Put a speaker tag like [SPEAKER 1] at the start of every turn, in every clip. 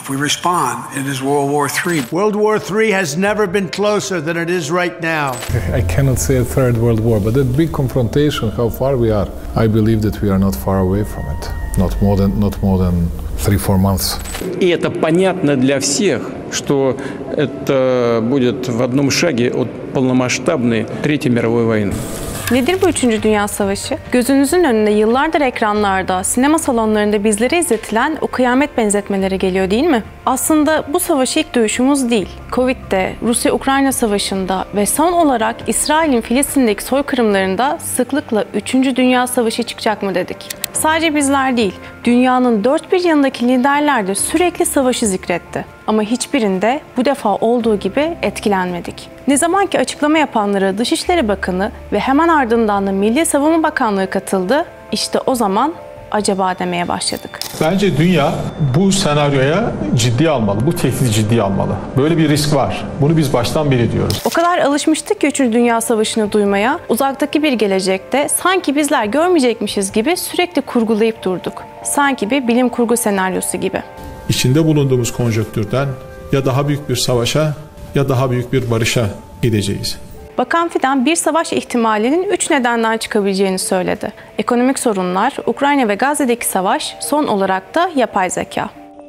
[SPEAKER 1] If we respond, it is World War III.
[SPEAKER 2] World War III has never been closer than it is right now.
[SPEAKER 3] I cannot say a third world war, but that big confrontation, how far we are, I believe that we are not far away from it. Not more than 3-4 months.
[SPEAKER 4] И это понятно для всех, что это будет в одном шаге от полномасштабной Третьей мировой войны.
[SPEAKER 5] Nedir bu 3. Dünya Savaşı? Gözünüzün önüne yıllardır ekranlarda, sinema salonlarında bizlere izletilen o kıyamet benzetmeleri geliyor değil mi? Aslında bu savaş ilk duyuşumuz değil. Covid'de, Rusya-Ukrayna Savaşı'nda ve son olarak İsrail'in Filistin'deki soykırımlarında sıklıkla 3. Dünya Savaşı çıkacak mı dedik. Sadece bizler değil, dünyanın dört bir yanındaki liderler de sürekli savaşı zikretti. Ama hiçbirinde bu defa olduğu gibi etkilenmedik. Ne zaman ki açıklama yapanlara Dışişleri Bakanı ve hemen ardından da Milli Savunma Bakanlığı katıldı, işte o zaman acaba demeye başladık.
[SPEAKER 6] Bence dünya bu senaryoya ciddiye almalı, bu tehdidi ciddiye almalı. Böyle bir risk var. Bunu biz baştan beri diyoruz.
[SPEAKER 5] O kadar alışmıştık ki 3. Dünya Savaşı'nı duymaya, uzaktaki bir gelecekte sanki bizler görmeyecekmişiz gibi sürekli kurgulayıp durduk. Sanki bir bilim kurgu senaryosu gibi.
[SPEAKER 6] İçinde bulunduğumuz konjonktürden ya daha büyük bir savaşa ya daha büyük bir barışa gideceğiz.
[SPEAKER 5] Bakan Fidan bir savaş ihtimalinin 3 nedenden çıkabileceğini söyledi. Ekonomik sorunlar, Ukrayna ve Gazze'deki savaş, son olarak da yapay zeka.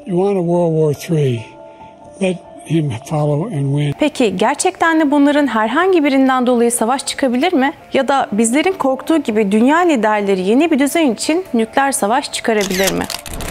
[SPEAKER 5] Peki gerçekten de bunların herhangi birinden dolayı savaş çıkabilir mi? Ya da bizlerin korktuğu gibi dünya liderleri yeni bir düzen için nükleer savaş çıkarabilir mi?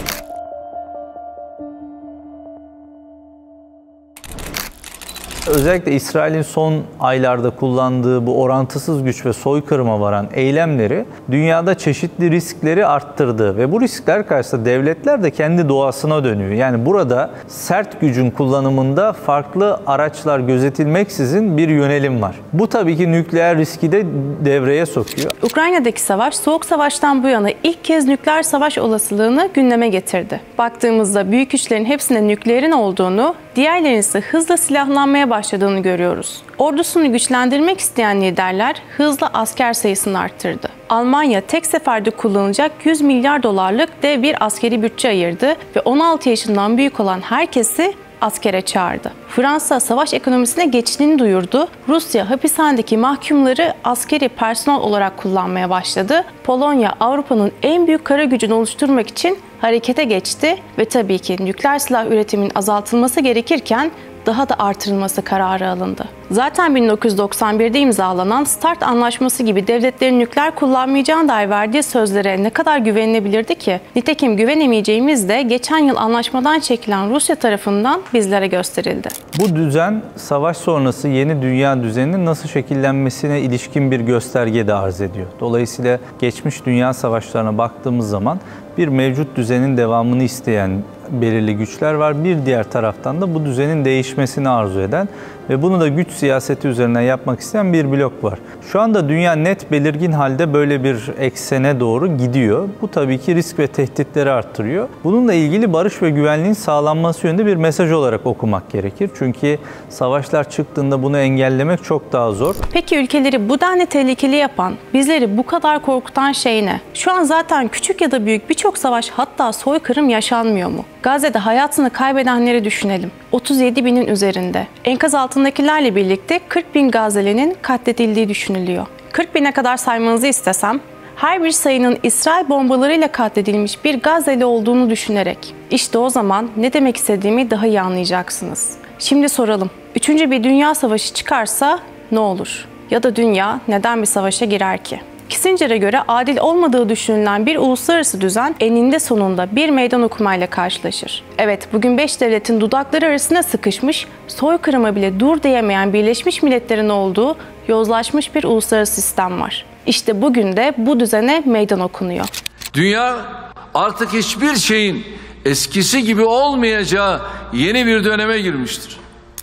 [SPEAKER 7] Özellikle İsrail'in son aylarda kullandığı bu orantısız güç ve soykırıma varan eylemleri dünyada çeşitli riskleri arttırdı ve bu riskler karşısında devletler de kendi doğasına dönüyor. Yani burada sert gücün kullanımında farklı araçlar gözetilmeksizin bir yönelim var. Bu tabii ki nükleer riski de devreye sokuyor.
[SPEAKER 5] Ukrayna'daki savaş, Soğuk Savaş'tan bu yana ilk kez nükleer savaş olasılığını gündeme getirdi. Baktığımızda büyük güçlerin hepsinde nükleerin olduğunu, diğerlerinin ise hızla silahlanmaya başladığını görüyoruz. Ordusunu güçlendirmek isteyen liderler hızla asker sayısını arttırdı. Almanya tek seferde kullanılacak 100 milyar dolarlık dev bir askeri bütçe ayırdı ve 16 yaşından büyük olan herkesi askere çağırdı. Fransa savaş ekonomisine geçtiğini duyurdu. Rusya hapishanedeki mahkumları askeri personel olarak kullanmaya başladı. Polonya Avrupa'nın en büyük kara gücünü oluşturmak için harekete geçti ve tabii ki nükleer silah üretiminin azaltılması gerekirken daha da artırılması kararı alındı. Zaten 1991'de imzalanan START Anlaşması gibi devletlerin nükleer kullanmayacağına dair verdiği sözlere ne kadar güvenilebilirdi ki? Nitekim güvenemeyeceğimiz de geçen yıl anlaşmadan çekilen Rusya tarafından bizlere gösterildi.
[SPEAKER 7] Bu düzen savaş sonrası yeni dünya düzeninin nasıl şekillenmesine ilişkin bir gösterge de arz ediyor. Dolayısıyla geçmiş dünya savaşlarına baktığımız zaman bir mevcut düzenin devamını isteyen belirli güçler var. Bir diğer taraftan da bu düzenin değişmesini arzu eden ve bunu da güç siyaseti üzerinden yapmak isteyen bir blok var. Şu anda dünya net belirgin halde böyle bir eksene doğru gidiyor. Bu tabii ki risk ve tehditleri arttırıyor. Bununla ilgili barış ve güvenliğin sağlanması yönünde bir mesaj olarak okumak gerekir. Çünkü savaşlar çıktığında bunu engellemek çok daha zor.
[SPEAKER 5] Peki ülkeleri bu denli tehlikeli yapan, bizleri bu kadar korkutan şey ne? Şu an zaten küçük ya da büyük birçok savaş, hatta soykırım yaşanmıyor mu? Gazze'de hayatını kaybedenleri düşünelim. 37 binin üzerinde. Enkaz altındakilerle birlikte 40 bin Gazze'linin katledildiği düşünülüyor. 40 bine kadar saymanızı istesem, her bir sayının İsrail bombalarıyla katledilmiş bir Gazze'li olduğunu düşünerek, işte o zaman ne demek istediğimi daha iyi anlayacaksınız. Şimdi soralım, 3. bir dünya savaşı çıkarsa ne olur? Ya da dünya neden bir savaşa girer ki? Kissinger'e göre adil olmadığı düşünülen bir uluslararası düzen eninde sonunda bir meydan okumayla karşılaşır. Evet, bugün 5 devletin dudakları arasında sıkışmış, soykırıma bile dur diyemeyen Birleşmiş Milletler'in olduğu yozlaşmış bir uluslararası sistem var. İşte bugün de bu düzene meydan okunuyor.
[SPEAKER 8] Dünya artık hiçbir şeyin eskisi gibi olmayacağı yeni bir döneme girmiştir.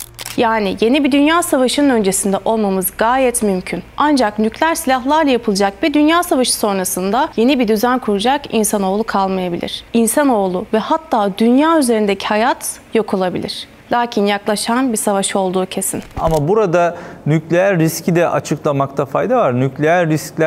[SPEAKER 5] Yani yeni bir dünya savaşının öncesinde olmamız gayet mümkün. Ancak nükleer silahlarla yapılacak bir dünya savaşı sonrasında yeni bir düzen kuracak insanoğlu kalmayabilir. İnsanoğlu ve hatta dünya üzerindeki hayat yok olabilir. Lakin yaklaşan bir savaş olduğu kesin.
[SPEAKER 7] Ama burada nükleer riski de açıklamakta fayda var. Nükleer riskler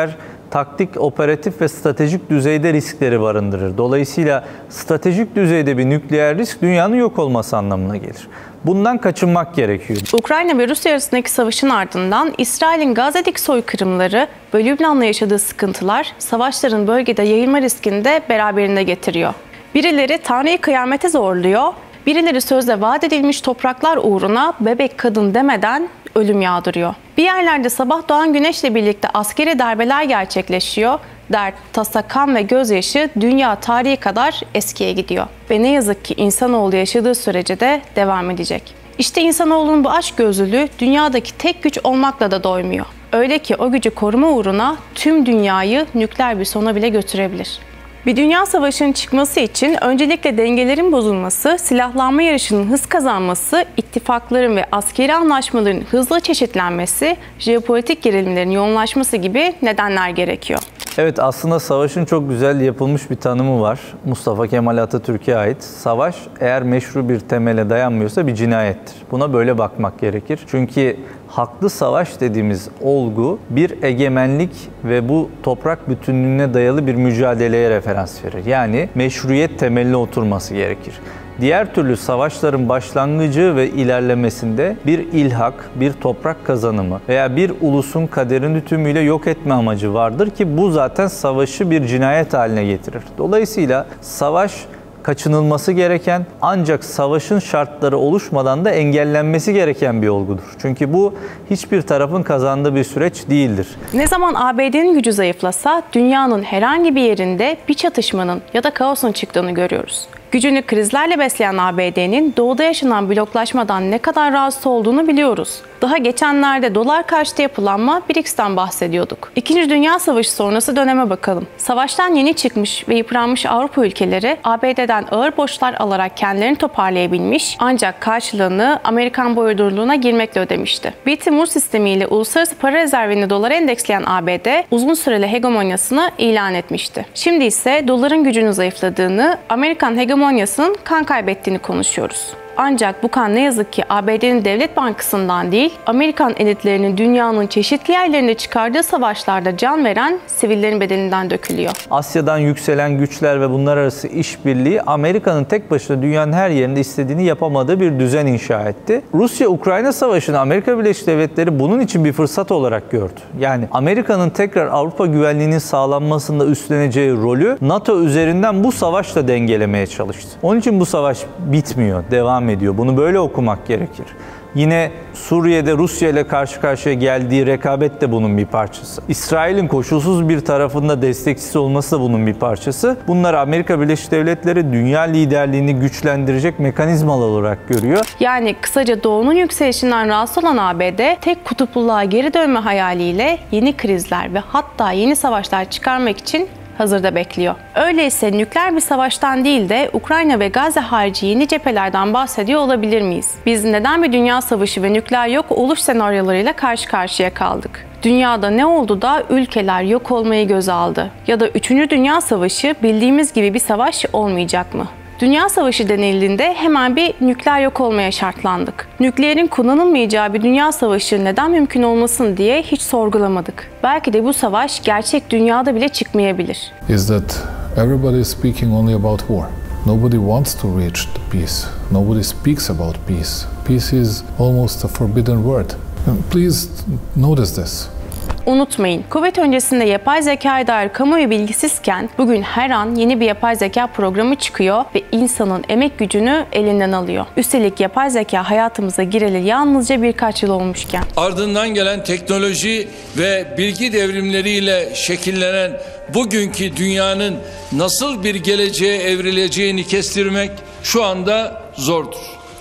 [SPEAKER 7] taktik, operatif ve stratejik düzeyde riskleri barındırır. Dolayısıyla stratejik düzeyde bir nükleer risk dünyanın yok olması anlamına gelir. Bundan kaçınmak gerekiyor.
[SPEAKER 5] Ukrayna ve Rusya arasındaki savaşın ardından İsrail'in Gazze'deki soykırımları ve Lübnan'la yaşadığı sıkıntılar savaşların bölgede yayılma riskini de beraberinde getiriyor. Birileri Tanrı'yı kıyamete zorluyor, birileri sözde vaat edilmiş topraklar uğruna bebek kadın demeden ölüm yağdırıyor. Bir yerlerde sabah doğan güneşle birlikte askeri darbeler gerçekleşiyor. Dert, tasa, kan ve gözyaşı dünya tarihi kadar eskiye gidiyor. Ve ne yazık ki insanoğlu yaşadığı sürece de devam edecek. İşte insanoğlunun bu açgözlülüğü dünyadaki tek güç olmakla da doymuyor. Öyle ki o gücü koruma uğruna tüm dünyayı nükleer bir sona bile götürebilir. Bir dünya savaşının çıkması için öncelikle dengelerin bozulması, silahlanma yarışının hız kazanması, ittifakların ve askeri anlaşmaların hızla çeşitlenmesi, jeopolitik gerilimlerin yoğunlaşması gibi nedenler gerekiyor.
[SPEAKER 7] Evet, aslında savaşın çok güzel yapılmış bir tanımı var. Mustafa Kemal Atatürk'e ait. Savaş eğer meşru bir temele dayanmıyorsa bir cinayettir. Buna böyle bakmak gerekir. Çünkü haklı savaş dediğimiz olgu bir egemenlik ve bu toprak bütünlüğüne dayalı bir mücadeleye referans verir. Yani meşruiyet temeline oturması gerekir. Diğer türlü savaşların başlangıcı ve ilerlemesinde bir ilhak, bir toprak kazanımı veya bir ulusun kaderini tümüyle yok etme amacı vardır ki bu zaten savaşı bir cinayet haline getirir. Dolayısıyla savaş kaçınılması gereken ancak savaşın şartları oluşmadan da engellenmesi gereken bir olgudur. Çünkü bu hiçbir tarafın kazandığı bir süreç değildir.
[SPEAKER 5] Ne zaman ABD'nin gücü zayıflasa dünyanın herhangi bir yerinde bir çatışmanın ya da kaosun çıktığını görüyoruz. Gücünü krizlerle besleyen ABD'nin doğuda yaşanan bloklaşmadan ne kadar rahatsız olduğunu biliyoruz. Daha geçenlerde dolar karşıtı yapılanma BRICS'ten bahsediyorduk. İkinci Dünya Savaşı sonrası döneme bakalım. Savaştan yeni çıkmış ve yıpranmış Avrupa ülkeleri ABD'den ağır borçlar alarak kendilerini toparlayabilmiş ancak karşılığını Amerikan boyundurluğuna girmekle ödemişti. Bretton Woods sistemiyle uluslararası para rezervini dolara endeksleyen ABD uzun süreli hegemonyasını ilan etmişti. Şimdi ise doların gücünün zayıfladığını, Amerikan hegemonyasının kan kaybettiğini konuşuyoruz. Ancak bu kan ne yazık ki ABD'nin devlet bankasından değil, Amerikan elitlerinin dünyanın çeşitli yerlerinde çıkardığı savaşlarda can veren sivillerin bedeninden dökülüyor.
[SPEAKER 7] Asya'dan yükselen güçler ve bunlar arası işbirliği Amerika'nın tek başına dünyanın her yerinde istediğini yapamadığı bir düzen inşa etti. Rusya-Ukrayna Savaşı'nı Amerika Birleşik Devletleri bunun için bir fırsat olarak gördü. Yani Amerika'nın tekrar Avrupa güvenliğinin sağlanmasında üstleneceği rolü NATO üzerinden bu savaşla dengelemeye çalıştı. Onun için bu savaş bitmiyor, devam ediyor. Bunu böyle okumak gerekir. Yine Suriye'de Rusya ile karşı karşıya geldiği rekabet de bunun bir parçası. İsrail'in koşulsuz bir tarafında destekçisi olması da bunun bir parçası. Bunlar Amerika Birleşik Devletleri dünya liderliğini güçlendirecek mekanizmalar olarak görüyor.
[SPEAKER 5] Yani kısaca Doğu'nun yükselişinden rahatsız olan ABD tek kutupluluğa geri dönme hayaliyle yeni krizler ve hatta yeni savaşlar çıkarmak için hazırda bekliyor. Öyleyse nükleer bir savaştan değil de Ukrayna ve Gazze harici yeni cephelerden bahsediyor olabilir miyiz? Biz neden bir dünya savaşı ve nükleer yok oluş senaryolarıyla karşı karşıya kaldık? Dünyada ne oldu da ülkeler yok olmayı göze aldı? Ya da 3. Dünya Savaşı bildiğimiz gibi bir savaş olmayacak mı? Dünya Savaşı denildiğinde hemen bir nükleer yok olmaya şartlandık. Nükleerin kullanılmayacağı bir dünya savaşı neden mümkün olmasın diye hiç sorgulamadık. Belki de bu savaş gerçek dünyada bile çıkmayabilir.
[SPEAKER 3] Is that everybody is speaking only about war. Nobody wants to reach the peace. Nobody speaks about peace. Peace is almost a forbidden word. Please notice this.
[SPEAKER 5] Unutmayın, Covid öncesinde yapay zekaya dair kamuoyu bilgisizken bugün her an yeni bir yapay zeka programı çıkıyor ve insanın emek gücünü elinden alıyor. Üstelik yapay zeka hayatımıza gireli yalnızca birkaç yıl olmuşken.
[SPEAKER 8] Ardından gelen teknoloji ve bilgi devrimleriyle şekillenen bugünkü dünyanın nasıl bir geleceğe evrileceğini kestirmek şu anda zordur.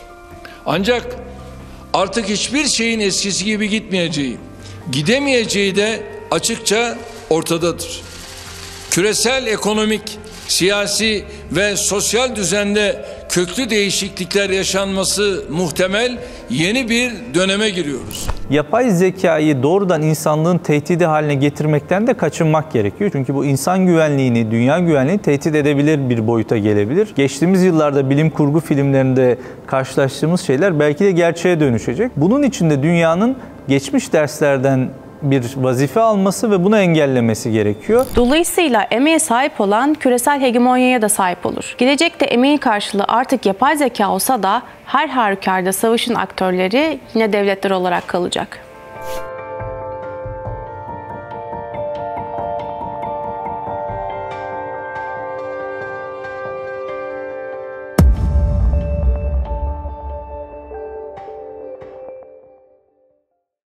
[SPEAKER 8] Ancak artık hiçbir şeyin eskisi gibi gidemeyeceği de açıkça ortadadır. Küresel ekonomik, siyasi ve sosyal düzende köklü değişiklikler yaşanması muhtemel yeni bir döneme giriyoruz.
[SPEAKER 7] Yapay zekayı doğrudan insanlığın tehdidi haline getirmekten de kaçınmak gerekiyor. Çünkü bu insan güvenliğini, dünya güvenliğini tehdit edebilir bir boyuta gelebilir. Geçtiğimiz yıllarda bilim kurgu filmlerinde karşılaştığımız şeyler belki de gerçeğe dönüşecek. Bunun için de dünyanın geçmiş derslerden bir vazife alması ve bunu engellemesi gerekiyor.
[SPEAKER 5] Dolayısıyla emeğe sahip olan küresel hegemonyaya da sahip olur. Gelecekte emeğin karşılığı artık yapay zeka olsa da her halükarda savaşın aktörleri yine devletler olarak kalacak.